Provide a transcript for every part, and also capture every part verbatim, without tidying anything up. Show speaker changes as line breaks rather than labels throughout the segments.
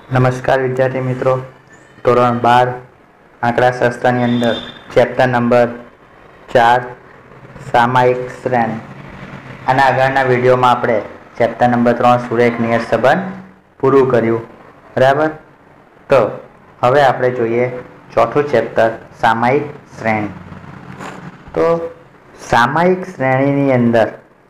નમસ્કાર વિદ્યાર્થી મિત્રો, ધોરણ બાર આંકડાશાસ્ત્રની અંદર ચેપ્ટર નંબર ચાર સામાયિક શ્રેણી. આના આગળના વિડીયોમાં આપણે ચેપ્ટર નંબર ત્રણ સુરેખ નિયત સંબંધ પૂરું કર્યું. બરાબર. તો હવે આપણે જોઈએ ચોથું ચેપ્ટર સામાયિક શ્રેણી. તો સામાયિક શ્રેણીની અંદર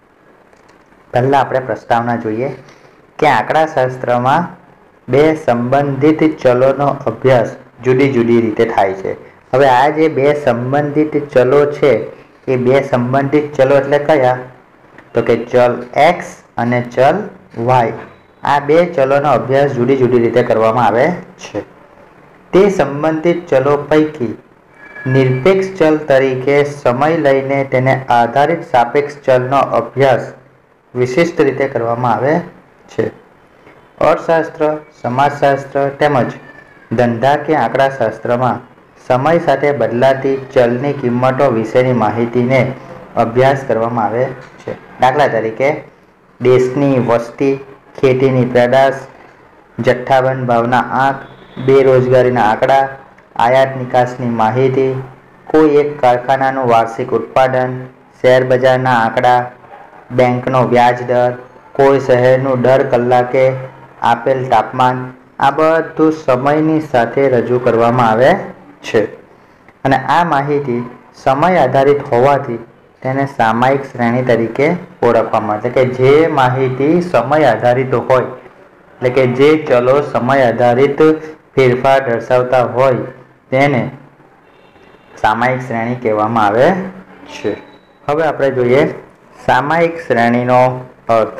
પહેલા આપણે પ્રસ્તાવના જોઈએ કે આંકડાશાસ્ત્રમાં બે સંબંધિત ચલોનો અભ્યાસ જુદી જુદી રીતે થાય છે. હવે આ જે બે સંબંધિત ચલો છે એ બે સંબંધિત ચલો એટલે કયા? તો કે ચલ એક્સ અને ચલ વાય. આ બે ચલોનો અભ્યાસ જુદી જુદી રીતે કરવામાં આવે છે. તે સંબંધિત ચલો પૈકી નિરપેક્ષ ચલ તરીકે સમય લઈને તેને આધારિત સાપેક્ષ ચલનો અભ્યાસ વિશિષ્ટ રીતે કરવામાં આવે છે. અર્થશાસ્ત્ર, સમાજશાસ્ત્ર તેમજ ધંધા કે આંકડાશાસ્ત્રમાં સમય સાથે બદલાતી ચલની કિંમતો વિશેની માહિતીને અભ્યાસ કરવામાં આવે છે. દાખલા તરીકે દેશની વસ્તી, ખેતીની પેદાશ, જથ્થાબંધ ભાવના આંક, બેરોજગારીના આંકડા, આયાત નિકાસની માહિતી, કોઈ એક કારખાનાનું વાર્ષિક ઉત્પાદન, શેર બજારના આંકડા, બેંકનો વ્યાજ દર, કોઈ શહેરનું દર કલાકે આપેલ તાપમાન, આ બધું સમયની સાથે રજૂ કરવામાં આવે છે. અને આ માહિતી સમય આધારિત હોવાથી તેને સામાયિક શ્રેણી તરીકે ઓળખવામાં આવે છે. કે જે માહિતી સમય આધારિત હોય એટલે કે જે ચલો સમય આધારિત ફેરફાર દર્શાવતા હોય તેને સામાયિક શ્રેણી કહેવામાં આવે છે. હવે આપણે જોઈએ સામાયિક શ્રેણીનો અર્થ.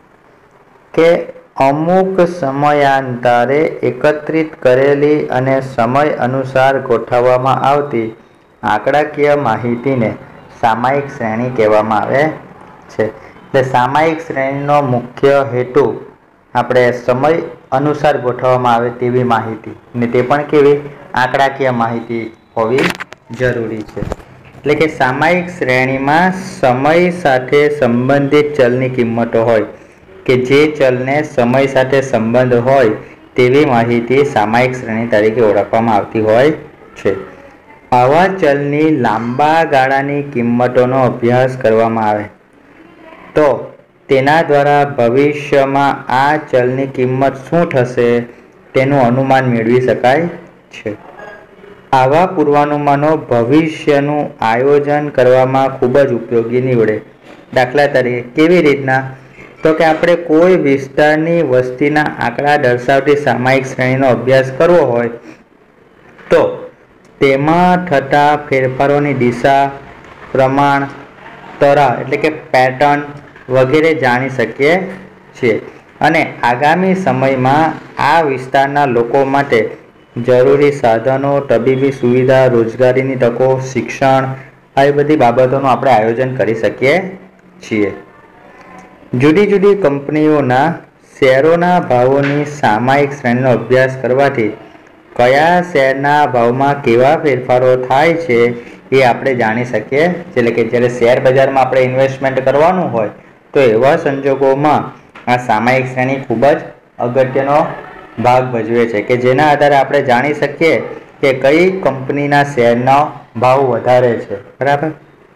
કે અમુક સમયાંતરે એકત્રિત કરેલી અને સમય અનુસાર ગોઠવવામાં આવતી આંકડાકીય માહિતીને સામાયિક શ્રેણી કહેવામાં આવે છે. એટલે સામાયિક શ્રેણીનો મુખ્ય હેતુ આપણે સમય અનુસાર ગોઠવવામાં આવે તેવી માહિતી, અને તે પણ કેવી આંકડાકીય માહિતી હોવી જરૂરી છે. એટલે કે સામાયિક શ્રેણીમાં સમય સાથે સંબંધિત ચલની કિંમતો હોય, કે જે ચલને સમય સાથે સંબંધ હોય તેવી માહિતી સામાયિક શ્રેણી તરીકે ઓળખવામાં આવતી હોય છે. આવા ચલની લાંબા ગાળાની કિંમતોનો અભ્યાસ કરવામાં આવે તો તેના દ્વારા ભવિષ્યમાં આ ચલની કિંમત શું થશે તેનું અનુમાન મેળવી શકાય છે. આવા પૂર્વાનુમાનો ભવિષ્યનું આયોજન કરવામાં ખૂબ જ ઉપયોગી નીવડે. દાખલા તરીકે કેવી રીતના? તો કે આપણે કોઈ વિસ્તારની વસ્તીના આંકડા દર્શાવતી સામાયિક શ્રેણીનો અભ્યાસ કરવો હોય તો તેમાં થતા ફેરફારોની દિશા, પ્રમાણ, તરા એટલે કે પેટર્ન વગેરે જાણી શકીએ છીએ. અને આગામી સમયમાં આ વિસ્તારના લોકો માટે જરૂરી સાધનો, તબીબી સુવિધા, રોજગારીની તકો, શિક્ષણ, આવી બધી બાબતોનું આપણે આયોજન કરી શકીએ છીએ. જુદી જુદી કંપનીઓના શેરોના ભાવોની સામાયિક શ્રેણીનો અભ્યાસ કરવાથી કયા શેરના ભાવમાં કેવા ફેરફારો થાય છે એ આપણે જાણી શકીએ. એટલે કે જ્યારે શેર બજારમાં આપણે ઇન્વેસ્ટમેન્ટ કરવાનું હોય તો એવા સંજોગોમાં આ સામાયિક શ્રેણી ખૂબ જ અગત્યનો ભાગ ભજવે છે, કે જેના આધારે આપણે જાણી શકીએ કે કઈ કંપનીના શેરનો ભાવ વધારે છે. બરાબર.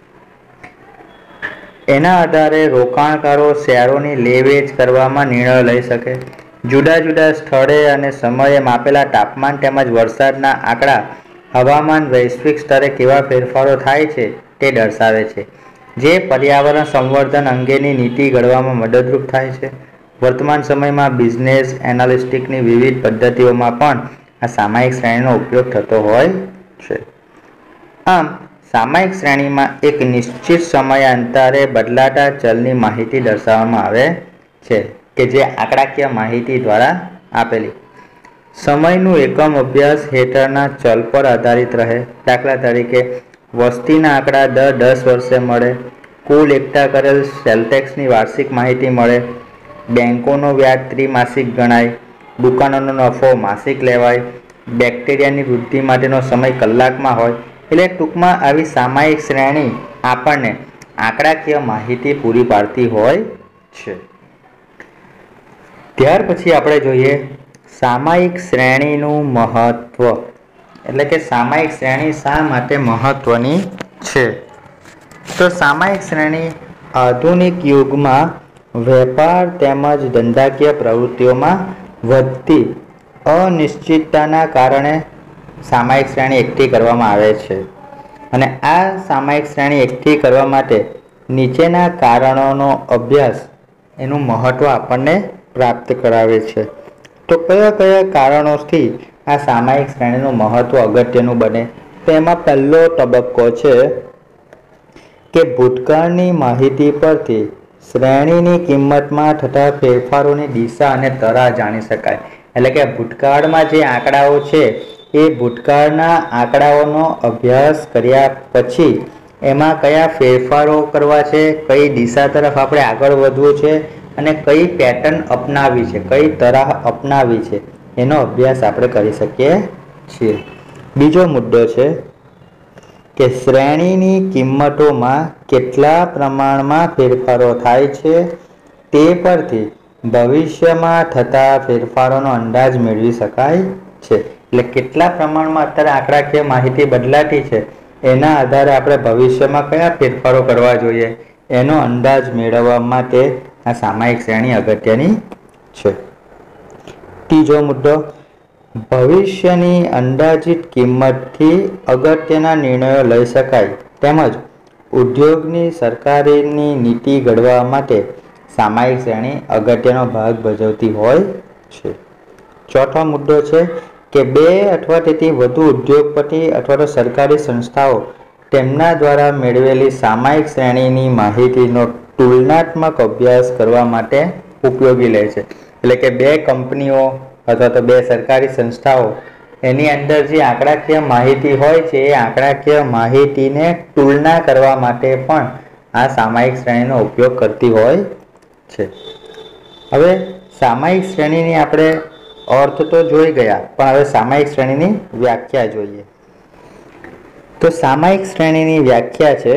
એના આધારે રોકાણકારો શેરોની લે વેચ કરવામાં નિર્ણય લઈ શકે. જુદા જુદા સ્થળે અને સમયે માપેલા તાપમાન તેમજ વરસાદના આંકડા હવામાન વૈશ્વિક સ્તરે કેવા ફેરફારો થાય છે તે દર્શાવે છે, જે પર્યાવરણ સંવર્ધન અંગેની નીતિ ઘડવામાં મદદરૂપ થાય છે. વર્તમાન સમયમાં બિઝનેસ એનાલિસ્ટિકની વિવિધ પદ્ધતિઓમાં પણ આ સામાયિક શ્રેણીનો ઉપયોગ થતો હોય છે. આમ સામાયિક શ્રેણીમાં એક નિશ્ચિત સમયાંતરે બદલાતા ચલની માહિતી દર્શાવવામાં આવે છે, કે જે આંકડાકીય માહિતી દ્વારા આપેલી. સમયનું એકમ અભ્યાસ હેઠળના ચલ પર આધારિત રહે. દાખલા તરીકે વસ્તીના આંકડા દર દસ વર્ષે મળે, કુલ એકઠા કરેલ સેલટેક્સની વાર્ષિક માહિતી મળે, બેંકોનો વ્યાજ ત્રિમાસિક ગણાય, દુકાનોનો નફો માસિક લેવાય, બેક્ટેરિયાની વૃદ્ધિ માટેનો સમય કલાકમાં હોય. એટલે ટૂંકમાં આવી સામાયિક શ્રેણી આપણને આંકડાકીય માહિતી પૂરી પાડતી હોય છે. ત્યાર પછી આપણે જોઈએ સામાયિક શ્રેણીનું મહત્વ એટલે કે સામાયિક શ્રેણી શા માટે મહત્વની છે? તો સામાયિક શ્રેણી આધુનિક યુગમાં વેપાર તેમજ ધંધાકીય પ્રવૃત્તિઓમાં વધતી અનિશ્ચિતતાના કારણે સામાયિક શ્રેણી એકઠી કરવામાં આવે છે અને આ સામાયિક શ્રેણી એકઠી કરવા માટે નીચેના કારણોનો અભ્યાસ એનું મહત્વ આપણને પ્રાપ્ત કરાવે છે. તો કયા કયા કારણોથી આ સામાયિક શ્રેણીનું મહત્વ અગત્યનું બને? તો એમાં પહેલો તબક્કો છે કે ભૂતકાળની માહિતી પરથી શ્રેણીની કિંમતમાં થતા ફેરફારોની દિશા અને તરાહ જાણી શકાય. એટલે કે ભૂતકાળમાં જે આંકડાઓ છે એ ભૂતકાળના આંકડાઓનો અભ્યાસ કર્યા પછી એમાં કયા ફેરફારો કરવા છે, કઈ દિશા તરફ આપણે આગળ વધવું છે અને કઈ પેટર્ન અપનાવી છે, કઈ તરાહ અપનાવી છે એનો અભ્યાસ આપણે કરી શકીએ છીએ. બીજો મુદ્દો છે કે શ્રેણીની કિંમતોમાં કેટલા પ્રમાણમાં ફેરફારો થાય છે તે પરથી ભવિષ્યમાં થતા ફેરફારોનો અંદાજ મેળવી શકાય છે. એટલે કેટલા પ્રમાણમાં અત્યારે આંકડાકીય માહિતી બદલાતી છે એના આધારે આપણે ભવિષ્યમાં કયા ફેરફારો કરવા જોઈએ એનો અંદાજ મેળવવા માટે આ સામાયિક શ્રેણી અગત્યની છે. ત્રીજો મુદ્દો, ભવિષ્યની અંદાજિત કિંમતથી અગત્યના નિર્ણયો લઈ શકાય તેમજ ઉદ્યોગની સરકારીની નીતિ ઘડવા માટે સામાયિક શ્રેણી અગત્યનો ભાગ ભજવતી હોય છે. ચોથો મુદ્દો છે કે બે અથવા તેથી વધુ ઉદ્યોગપતિ અથવા તો સરકારી સંસ્થાઓ તેમના દ્વારા મેળવેલી સામાયિક શ્રેણીની માહિતીનો તુલનાત્મક અભ્યાસ કરવા માટે ઉપયોગી લે છે. એટલે કે બે કંપનીઓ અથવા તો બે સરકારી સંસ્થાઓ એની અંદર જે આંકડાકીય માહિતી હોય છે એ આંકડાકીય માહિતીને તુલના કરવા માટે પણ આ સામાયિક શ્રેણીનો ઉપયોગ કરતી હોય છે. હવે સામાયિક શ્રેણીની આપણે અર્થ તો જોઈ ગયા, પણ હવે સામાયિક શ્રેણીની વ્યાખ્યા જોઈએ. તો સામાયિક શ્રેણીની વ્યાખ્યા છે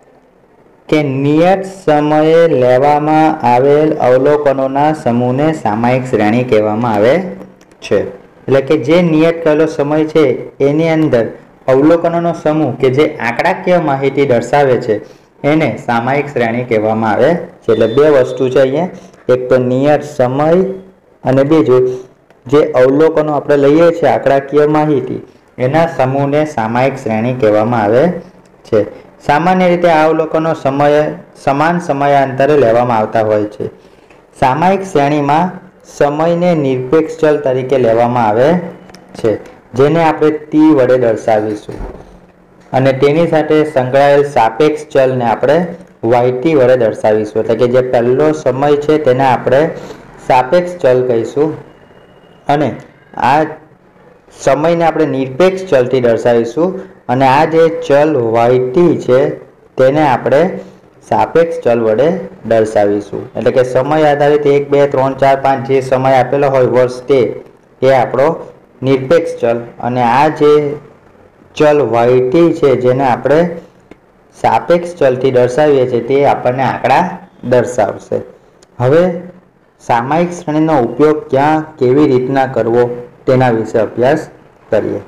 કે નિયત સમયે લેવામાં આવેલ અવલોકનોના સમૂહને સામાયિક શ્રેણી કહેવામાં આવે છે. એટલે કે જે નિયત કરેલો સમય છે એની અંદર અવલોકનોનો સમૂહ કે જે આંકડાકીય માહિતી દર્શાવે છે એને સામાયિક શ્રેણી કહેવામાં આવે છે. એટલે બે વસ્તુ છે અહીંયા, એક તો નિયત સમય અને બીજું જે અવલોકનો આપણે લઈએ છીએ આંકડાકીય માહિતી એના સમૂહને સામાયિક શ્રેણી કહેવામાં આવે છે. સામાન્ય રીતે આ અવલોકનો સમય સમાન સમયાંતરે લેવામાં આવતા હોય છે. સામાયિક શ્રેણીમાં સમયને નિરપેક્ષ ચલ તરીકે લેવામાં આવે છે જેને આપણે ટી વડે દર્શાવીશું અને તેની સાથે સંકળાયેલ સાપેક્ષ ચલને આપણે વાયટી વડે દર્શાવીશું. એટલે કે જે પહેલો સમય છે તેને આપણે સાપેક્ષ ચલ કહીશું અને આ સમયને આપણે નિરપેક્ષ ચલથી દર્શાવીશું અને આ જે ચલ વાયટી છે તેને આપણે સાપેક્ષ ચલ વડે દર્શાવીશું. એટલે કે સમય આધારિત એક બે ત્રણ ચાર પાંચ જે સમય આપેલો હોય વર્ષ તે એ આપણો નિરપેક્ષ ચલ અને આ જે ચલ વાયટી છે જેને આપણે સાપેક્ષ ચલથી દર્શાવીએ છીએ તે આપણને આંકડા દર્શાવશે. હવે સામાયિક શ્રેણીનો ઉપયોગ ક્યાં કેવી રીતના કરવો તેના વિશે અભ્યાસ કરીએ.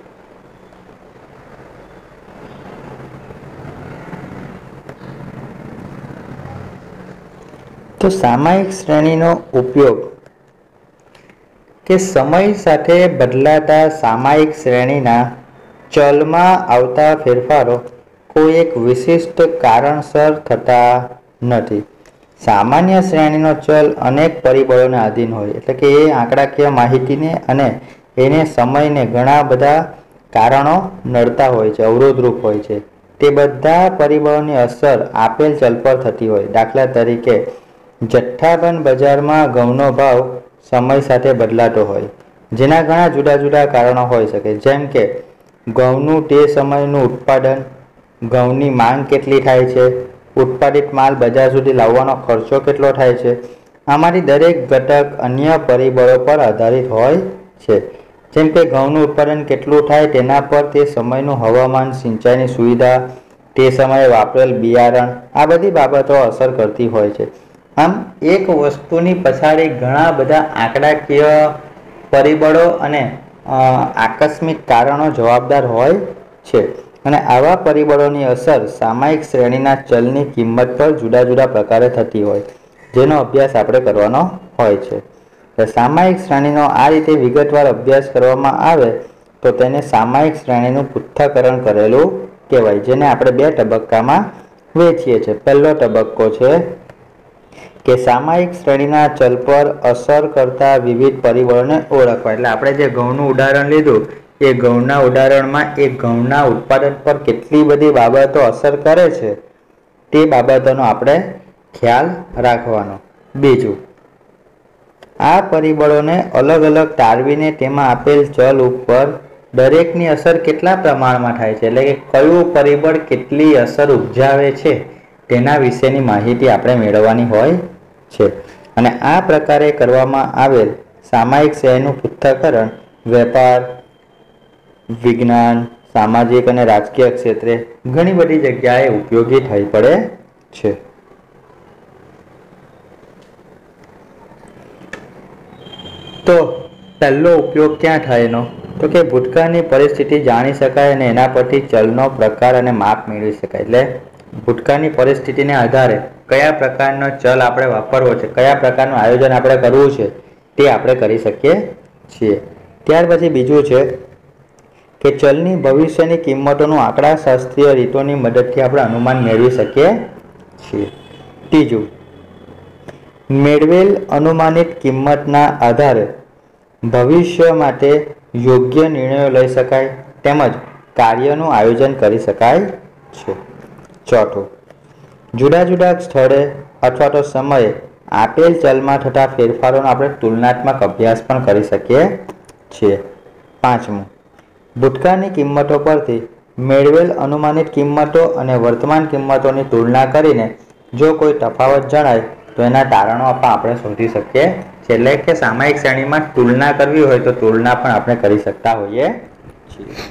તો સામાયિક શ્રેણીનો ઉપયોગ કે સમય સાથે બદલાતા સામાયિક શ્રેણીના ચલમાં આવતા ફેરફારો કોઈ એક વિશિષ્ટ કારણસર થતા નથી. સામાન્ય શ્રેણીનો ચલ અનેક પરિબળોને આધીન હોય એટલે કે એ આંકડાકીય માહિતીને અને એને સમયને ઘણા બધા કારણો નડતા હોય છે, અવરોધરૂપ હોય છે. તે બધા પરિબળોની અસર આપેલ ચલ પર થતી હોય. દાખલા તરીકે જથ્થાબંધ બજારમાં ઘઉંનો ભાવ સમય સાથે બદલાતો હોય જેના ઘણા જુદા જુદા કારણો હોઈ શકે, જેમ કે ઘઉંનું તે સમયનું ઉત્પાદન, ઘઉંની માંગ કેટલી થાય છે, ઉત્પાદિત માલ બજાર સુધી લાવવાનો ખર્ચો કેટલો થાય છે. આમાંથી દરેક ઘટક અન્ય પરિબળો પર આધારિત હોય છે. જેમ કે ઘઉંનું ઉત્પાદન કેટલું થાય તેના પર તે સમયનું હવામાન, સિંચાઈની સુવિધા, તે સમયે વાપરેલ બિયારણ, આ બધી બાબતો અસર કરતી હોય છે. આમ એક વસ્તુની પછાડી ઘણા બધા આંકડાકીય પરિબળો અને આકસ્મિક કારણો જવાબદાર હોય છે અને આવા પરિબળોની અસર સામાયિક શ્રેણીના ચલની કિંમત પર જુદા જુદા પ્રકારે થતી હોય જેનો અભ્યાસ આપણે કરવાનો હોય છે। સામાયિક શ્રેણીનો આ રીતે વિગતવાર અભ્યાસ કરવામાં આવે તો તેને સામાયિક શ્રેણીનું પૃથ્થકરણ કરેલું કહેવાય, જેને આપણે બે તબક્કામાં વહેંચીએ છીએ। પહેલો તબક્કો છે કે સામાયિક શ્રેણીના ચલ પર અસર કરતા વિવિધ પરિબળોને ઓળખવા। એટલે આપણે જે ઘઉંનું ઉદાહરણ લીધું એ ઘઉંના ઉદાહરણમાં એ ઘઉંના ઉત્પાદન પર કેટલી બધી બાબતો અસર કરે છે તે બાબતોનો આપણે ખ્યાલ રાખવાનો। બીજું, આ પરિબળોને અલગ અલગ તારવીને તેમાં આપેલ ચલ ઉપર દરેકની અસર કેટલા પ્રમાણમાં થાય છે, એટલે કે કયું પરિબળ કેટલી અસર ઉપજાવે છે તેના વિશેની માહિતી આપણે મેળવવાની હોય છે। અને આ પ્રકારે કરવામાં આવેલ સામાયિક શ્રેણીનું પૃથ્થકરણ વેપાર, વિજ્ઞાન, સામાજિક અને રાજકીય ક્ષેત્રે ઘણી બધી જગ્યાએ ઉપયોગી થઈ પડે છે। તો પહેલો ઉપયોગ ક્યાં થાય એનો? તો કે ભૂતકાળની પરિસ્થિતિ જાણી શકાય અને એના પરથી ચલનો પ્રકાર અને માપ મેળવી શકાય। એટલે ભૂતકાળની પરિસ્થિતિને આધારે કયા પ્રકારનો ચલ આપણે વાપરવો છે, કયા પ્રકારનું આયોજન આપણે કરવું છે તે આપણે કરી શકીએ છીએ। ત્યાર પછી બીજું છે કે ચલની ભવિષ્યની કિંમતોનું આંકડાશાસ્ત્રીય રીતોની મદદથી આપણે અનુમાન મેળવી શકીએ છીએ। ત્રીજું, મેળવેલ અનુમાનિત કિંમતના આધારે ભવિષ્ય માટે યોગ્ય નિર્ણયો લઈ શકાય તેમજ કાર્યનું આયોજન કરી શકાય છે। ચોથું, જુદા જુદા સ્થળે અથવા તો સમયે આપેલ ચલમાં થતા ફેરફારોનો આપણે તુલનાત્મક અભ્યાસ પણ કરી શકીએ છીએ। પાંચમું, ભૂતકાળની કિંમતો પરથી મેળવેલ અનુમાનિત કિંમતો અને વર્તમાન કિંમતોની તુલના કરીને જો કોઈ તફાવત જણાય તો એના તારણો પણ આપણે શોધી શકીએ છીએ। એટલે કે સામાયિક શ્રેણીમાં તુલના કરવી હોય તો તુલના પણ આપણે કરી શકતા હોઈએ છીએ।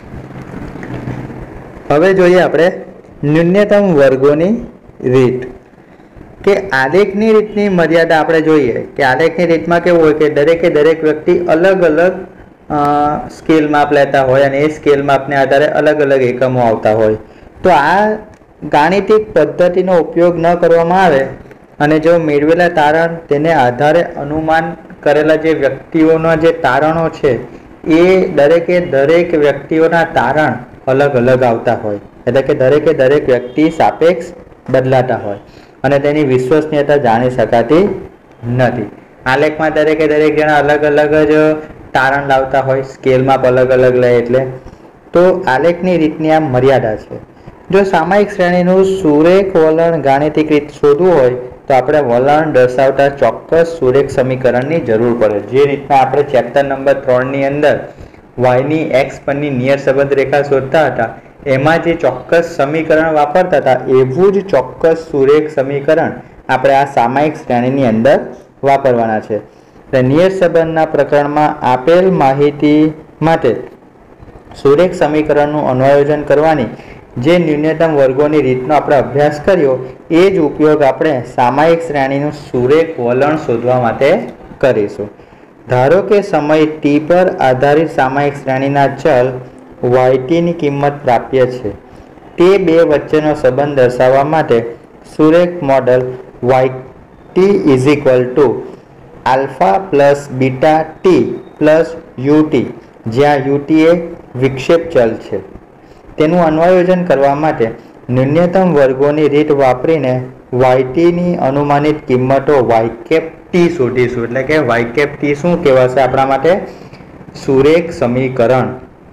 હવે જોઈએ આપણે ન્યૂનતમ વર્ગોની રીત કે આલેખની રીતની મર્યાદા આપણે જોઈએ કે આલેખની રીતમાં કેવું હોય કે દરેકે દરેક વ્યક્તિ અલગ અલગ સ્કેલ માપ લેતા હોય અને એ સ્કેલ માપને આધારે અલગ અલગ એકમો આવતા હોય। તો આ ગાણિતિક પદ્ધતિનો ઉપયોગ ન કરવામાં આવે અને જો મેળવેલા તારણ તેને આધારે અનુમાન કરેલા જે વ્યક્તિઓના જે તારણો છે એ દરેકે દરેક વ્યક્તિઓના તારણ અલગ અલગ આવતા હોય, એટલે કે દરેકે દરેક વ્યક્તિ સાપેક્ષ બદલાતા હોય અને તેની વિશ્વસનીયતા જાણી શકાતી નથી। આલેખમાં દરેકે દરેક જણા અલગ અલગ જ તારણ લાવતા હોય, સ્કેલમાં અલગ અલગ લે, એટલે તો આલેખની રીતની આ મર્યાદા છે। જો સામાયિક શ્રેણીનું સુરેખ વલણ ગાણિતિક રીત શોધવું હોય તો આપણે વલણ દર્શાવતા ચોક્કસ સુરેખ સમીકરણની જરૂર પડે। જે રીતના આપણે ચેપ્ટર નંબર ત્રણની અંદર વાયની એક્સ પરની નિયર સંબંધ રેખા શોધતા હતા એમાં જે ચોક્કસ સમીકરણ વાપરતા હતા એવું જ ચોક્કસ સુરેખ સમીકરણ આપણે આ સામાયિક શ્રેણીની અંદર વાપરવાના છે। નિયર સંબંધના પ્રકરણમાં આપેલ માહિતી માટે સુરેખ સમીકરણનું અન્વયોજન કરવાની જે ન્યૂનતમ વર્ગોની રીતનો આપણે અભ્યાસ કર્યો એ જ ઉપયોગ આપણે સામાયિક શ્રેણીનું સુરેખ વલણ શોધવા માટે કરીશું। ધારો કે સમય ટી પર આધારિત સામાયિક શ્રેણીના ચલ વાય ટી ની કિંમત પ્રાપ્ય છે। તે બે વચ્ચેનો સંબંધ દર્શાવવા માટે સુરેખ model Y T is equal to alpha plus beta T plus U T, જ્યાં યુ ટી એ વિક્ષેપ ચલ છે, તેનું અન્વયોજન કરવા માટે ન્યૂનતમ વર્ગોની રીત વાપરીને વાય ટી ની અનુમાનિત કિંમતો વાય કેપ ટી શોધીશું। એટલે કે વાય કેપ ટી શું કહેવાશે આપણા માટે? સુરેખ સમીકરણ।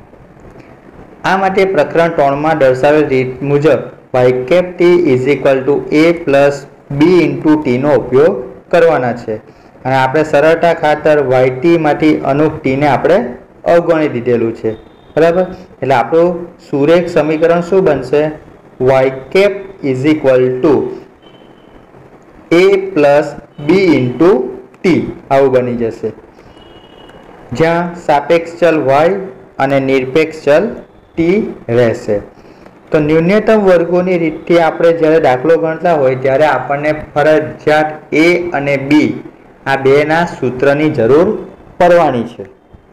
આ માટે પ્રકરણ ત્રણમાં દર્શાવેલ રીત મુજબ Y cap T is equal to A plus B into ટીનો ઉપયોગ કરવાના છે અને આપણે સરળતા ખાતર વાય ટી માંથી અનુક ટીને આપણે અવગણી દીધેલું છે, બરાબર। એટલે આપણું સુરેખ સમીકરણ શું બનશે? Y cap is equal to A plus B into T આવું બની જશે, જ્યાં સાપેક્ષ ચલ વાય અને નિરપેક્ષ ચલ ટી રહેશે। તો ન્યૂનતમ વર્ગોની રીતથી આપણે જ્યારે દાખલો ગણતા હોય ત્યારે આપણને ફરજિયાત એ અને બી આ બેના સૂત્રની જરૂર પડવાની છે,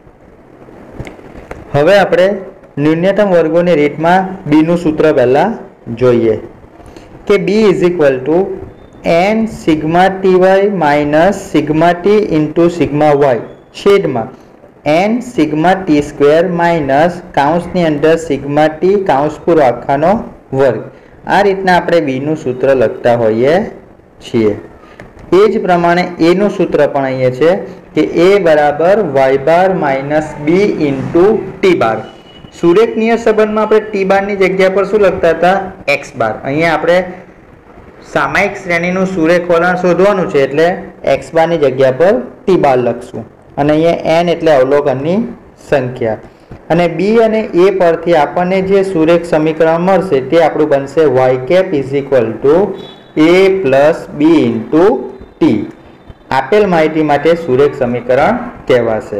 હવે આપણે ન્યૂનતમ વર્ગોની રીતમાં બીનું સૂત્ર પહેલાં જોઈએ કે b is equal to n sigma t y minus sigma t into sigma y છેદમાં n sigma t square minus કાઉન્સની અંદર સિગ્મા ટી કાઉન્સ પૂરો આખાનો વર્ગ. આ રીતના આપણે બીનું સૂત્ર લખતા હોઈએ છીએ. એ જ પ્રમાણે એનું સૂત્ર પણ અહીંયા છે કે એ બરાબર y bar minus b into t bar. સુરેખનીય સંબંધમાં આપણે ટી બારની જગ્યા પર શું લખતા હતા? X bar. અહીંયા આપણે સામાયિક શ્રેણીનું સુરેખ વલણ શોધવાનું છે એટલે એક્સ બારની જગ્યા પર ટી બાર લખશું અને અહીંયા એન એટલે અવલોકનની સંખ્યા. અને બી અને એ પરથી આપણને જે સુરેખ સમીકરણ મળશે તે આપણું બનશે Y cap is equal to A plus B into t. આપેલ માહિતી માટે સુરેખ સમીકરણ કહેવાશે.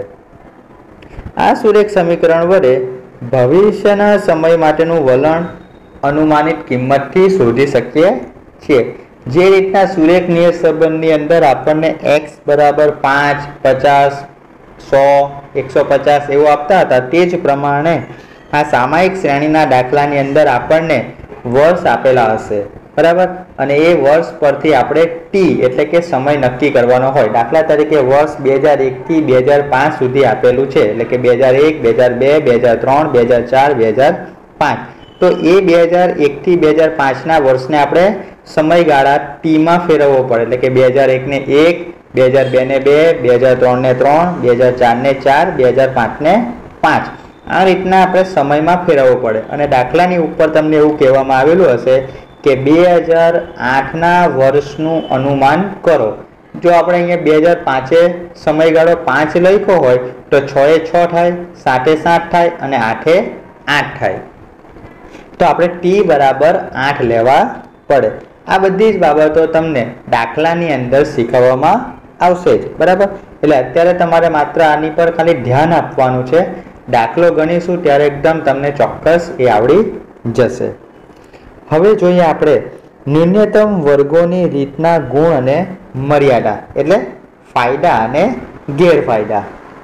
આ સુરેખ સમીકરણ વડે ભવિષ્યના સમય માટેનું વલણ અનુમાનિત કિંમતથી શોધી શકીએ છીએ. જે રીતના સુરેખ નિયત સંબંધની અંદર આપણને એક્સ બરાબર પાંચ, પચાસ, સો, એકસો પચાસ એવું આપતા હતા તે જ પ્રમાણે આ સામાયિક શ્રેણીના દાખલાની અંદર આપણને વર્ષ આપેલા હશે, બરાબર. અને એ વર્ષ પરથી આપણે ટી એટલે કે સમય નક્કી કરવાનો હોય. દાખલા તરીકે વર્ષ બે હજાર એકથી બે હજાર પાંચ સુધી આપેલું છે એટલે કે બે હજાર એક, બે હજાર બે, બે હજાર ત્રણ, બે હજાર ચાર, બે હજાર પાંચ. તો એ બે હજાર એકથી બે હજાર પાંચના વર્ષને આપણે સમયગાળા ટીમાં ફેરવવો પડે એટલે કે બે હજાર એકને એક, બે હજાર બે ને બે, બે હજાર ત્રણ ને ત્રણ, બે હજાર ચાર ને ચાર, બે હજાર પાંચ ને પાંચ. આ રીતના આપણે સમયમાં ફેરવવો પડે. અને દાખલાની ઉપર તમને એવું કહેવામાં આવેલું હશે કે બે હજાર આઠના વર્ષનું અનુમાન કરો. જો આપણે અહીંયા બે હજાર પાંચે સમયગાળો પાંચ લખ્યો હોય તો છ એ છ થાય, સાતે સાત થાય અને આઠે આઠ થાય. તો આપણે ટી બરાબર આઠ લેવા પડે. આ બધી જ બાબતો તમને દાખલાની અંદર શીખવવામાં આવશે જ, બરાબર. એટલે અત્યારે તમારે માત્ર આની પર ખાલી ધ્યાન આપવાનું છે. દાખલો ગણીશું ત્યારે એકદમ તમને ચોક્કસ એ આવડી જશે. હવે જોઈએ આપણે ન્યૂનતમ વર્ગોની રીતના ગુણ અને મર્યાદા એટલે ફાયદા અને ગેરફાયદા.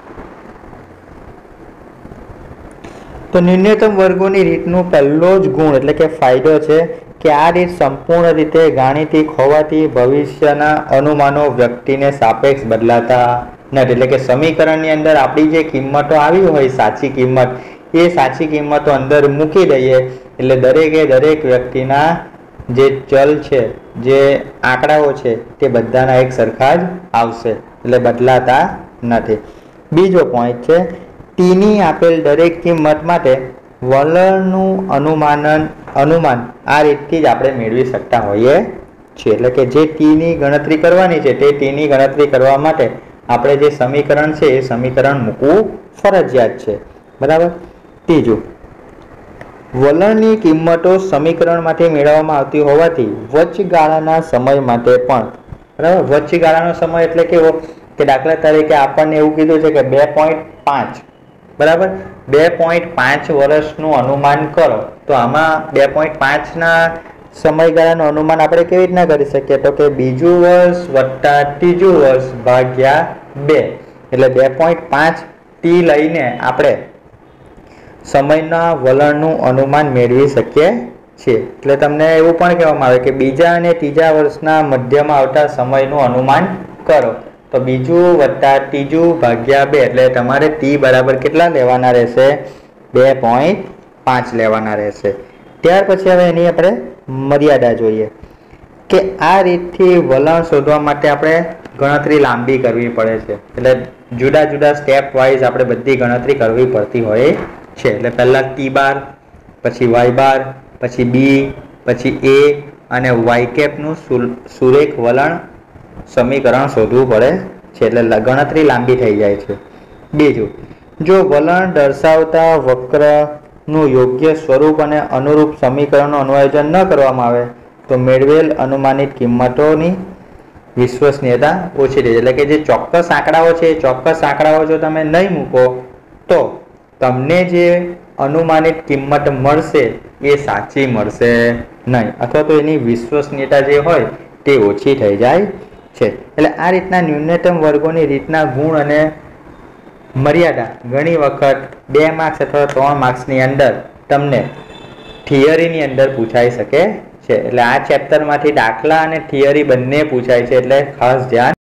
તો ન્યૂનતમ વર્ગોની રીતનો પહેલો જ ગુણ એટલે કે ફાયદો છે કે આ રીત સંપૂર્ણ રીતે ગાણિતિક હોવાથી ભવિષ્યના અનુમાનો વ્યક્તિને સાપેક્ષ બદલાતા નથી. એટલે કે સમીકરણની અંદર આપણી જે કિંમતો આવી હોય સાચી કિંમત એ સાચી કિંમતો અંદર મૂકી દઈએ એટલે દરેકે દરેક વ્યક્તિના જે ચલ છે, જે આંકડાઓ છે તે બધાના એક સરખા જ આવશે એટલે બદલાતા નથી. બીજો પોઈન્ટ છે ટીની આપેલ દરેક કિંમત માટે વલણનું અનુમાન અનુમાન આ રીતથી જ આપણે મેળવી શકતા હોઈએ છીએ. એટલે કે જે ટીની ગણતરી કરવાની છે તે ટીની ગણતરી કરવા માટે આપણે જે સમીકરણ છે એ સમીકરણ મૂકવું ફરજિયાત છે, બરાબર. ત્રીજું, વલણની કિંમતો સમીકરણમાંથી મેળવવામાં આવતી હોવાથી વચગાળાના સમય માટે પણ, બરાબર. વચગાળાનો સમય એટલે કેવો કે દાખલા તરીકે આપણને એવું કીધું છે કે બે પોઈન્ટ પાંચ, બરાબર. બે પોઈન્ટ પાંચ વર્ષનું અનુમાન કરો તો આમાં બે પોઈન્ટ પાંચના સમયગાળાનું અનુમાન આપણે કેવી રીતના કરી શકીએ તો કે બીજું વર્ષ વત્તા ત્રીજું વર્ષ ભાગ્યા બે એટલે બે પોઈન્ટ પાંચ ટી લઈને આપણે સમયના વલણનું અનુમાન મેળવી શકીએ છીએ. એટલે તમને એવું પણ કહેવામાં આવે કે બીજા અને ત્રીજા વર્ષના મધ્યમાં આવતા સમયનું અનુમાન કરો તો બીજું વત્તા ત્રીજું ભાગ્યા બે એટલે તમારે ટી બરાબર કેટલા લેવાના રહેશે? બે પોઈન્ટ પાંચ લેવાના રહેશે. ત્યાર પછી હવે એની આપણે મર્યાદા જોઈએ કે આ રીતથી વલણ શોધવા માટે આપણે ગણતરી લાંબી કરવી પડે છે. એટલે જુદા જુદા સ્ટેપ વાઇઝ આપણે બધી ગણતરી કરવી પડતી હોય છે. એટલે પહેલાં ટી બાર, પછી વાય બાર, પછી બી, પછી એ અને વાય કેપનું સુરેખ વલણ સમીકરણ શોધવું પડે છે. એટલે ગણતરી લાંબી થઈ જાય છે. બીજું, જો વલણ દર્શાવતા વક્રનું યોગ્ય સ્વરૂપ અને અનુરૂપ સમીકરણનું અન્વયન ન કરવામાં આવે તો મેળવેલ અનુમાનિત કિંમતોની વિશ્વસનીયતા ઓછી થઈ જાય. એટલે કે જે ચોક્કસ આંકડાઓ છે એ ચોક્કસ આંકડાઓ જો તમે નહીં મૂકો તો તમને જે અનુમાનિત કિંમત મળશે એ સાચી મળશે નહીં અથવા તો એની વિશ્વસનીયતા જે હોય તે ઓછી થઈ જાય છે. એટલે આ રીતના ન્યૂનતમ વર્ગોની રીતના ગુણ અને મર્યાદા ઘણી વખત બે માર્ક્સ અથવા ત્રણ માર્ક્સની અંદર તમને થિયરીની અંદર પૂછાઈ શકે છે. એટલે આ ચેપ્ટરમાંથી દાખલા અને થિયરી બંને પૂછાય છે, એટલે ખાસ ધ્યાન